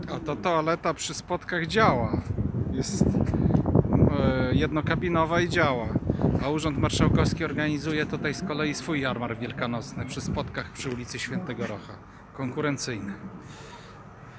A to toaleta przy Spodkach działa. Jest jednokabinowa i działa. A Urząd Marszałkowski organizuje tutaj z kolei swój jarmark wielkanocny przy Spodkach przy ulicy Świętego Rocha. Konkurencyjny.